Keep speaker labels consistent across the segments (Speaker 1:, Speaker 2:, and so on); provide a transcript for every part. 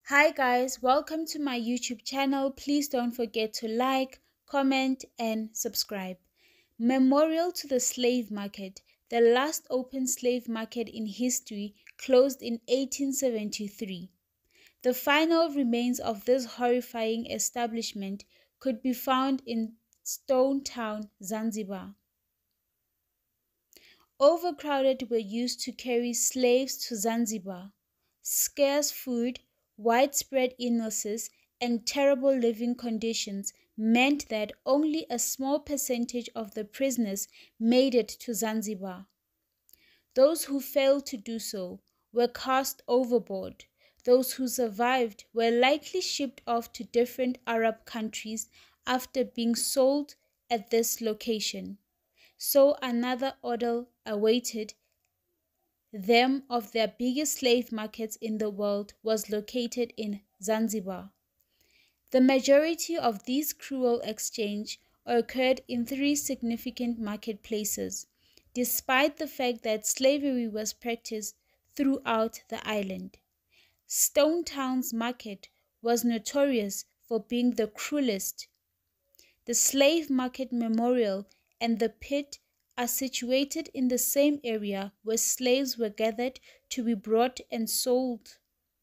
Speaker 1: Hi guys, welcome to my YouTube channel. Please don't forget to like, comment and subscribe. Memorial to the slave market. The last open slave market in history closed in 1873. The final remains of this horrifying establishment could be found in Stone Town, Zanzibar. Overcrowded were used to carry slaves to Zanzibar. Scarce food, widespread illnesses, and terrible living conditions meant that only a small percentage of the prisoners made it to Zanzibar. Those who failed to do so were cast overboard. Those who survived were likely shipped off to different Arab countries after being sold at this location. So another ordeal awaited them of their biggest slave markets in the world was located in Zanzibar. The majority of these cruel exchanges occurred in three significant marketplaces, despite the fact that slavery was practiced throughout the island. Stone Town's market was notorious for being the cruelest. The Slave Market Memorial and the pit are situated in the same area where slaves were gathered to be brought and sold.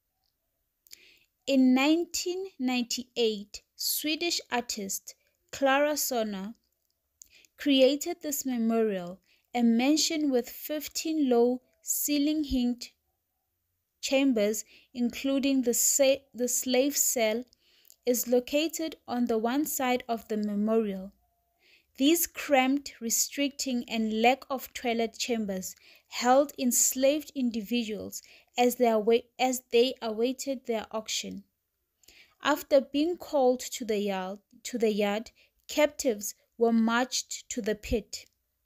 Speaker 1: In 1998, Swedish artist Clara Sonner created this memorial. A mansion with 15 low-ceiling-hinged chambers, including the slave cell, is located on the one side of the memorial. These cramped, restricting, and lack of toilet chambers held enslaved individuals as they awaited their auction. After being called to the yard, captives were marched to the pit.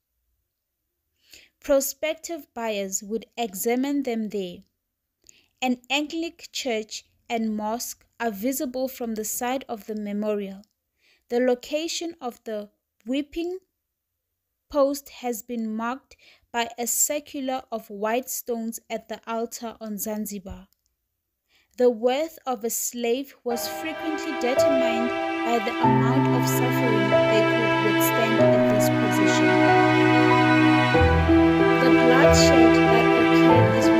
Speaker 1: Prospective buyers would examine them there. An Anglican church and mosque are visible from the side of the memorial. The location of the whipping post has been marked by a circular of white stones at the altar on Zanzibar. The worth of a slave was frequently determined by the amount of suffering they could withstand in this position. The bloodshed that occurred is